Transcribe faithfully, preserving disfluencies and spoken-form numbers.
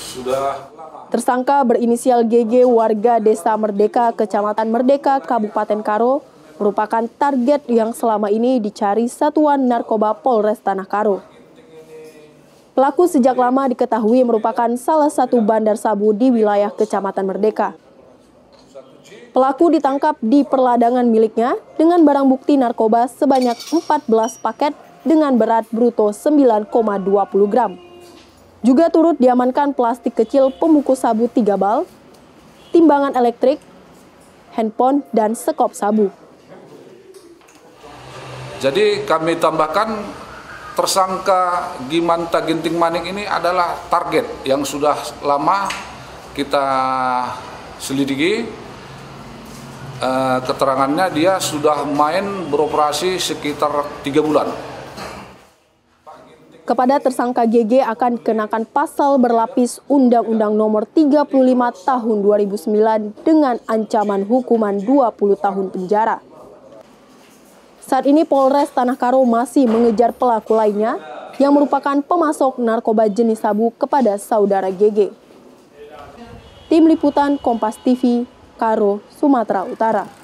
Tersangka berinisial G G warga Desa Merdeka, Kecamatan Merdeka, Kabupaten Karo, merupakan target yang selama ini dicari Satuan Narkoba Polres Tanah Karo. Pelaku sejak lama diketahui merupakan salah satu bandar sabu di wilayah Kecamatan Merdeka. Pelaku ditangkap di perladangan miliknya dengan barang bukti narkoba sebanyak empat belas paket dengan berat bruto sembilan koma dua puluh gram. Juga turut diamankan plastik kecil pembungkus sabu tiga bal, timbangan elektrik, handphone, dan sekop sabu. Jadi kami tambahkan tersangka Gimanta Ginting Manik ini adalah target yang sudah lama kita selidiki. Uh, keterangannya dia sudah main beroperasi sekitar tiga bulan. Kepada tersangka G G akan dikenakan pasal berlapis Undang-Undang Nomor tiga puluh lima Tahun dua ribu sembilan dengan ancaman hukuman dua puluh tahun penjara. Saat ini Polres Tanah Karo masih mengejar pelaku lainnya yang merupakan pemasok narkoba jenis sabu kepada saudara G G. Tim Liputan Kompas T V, Karo, Sumatera Utara.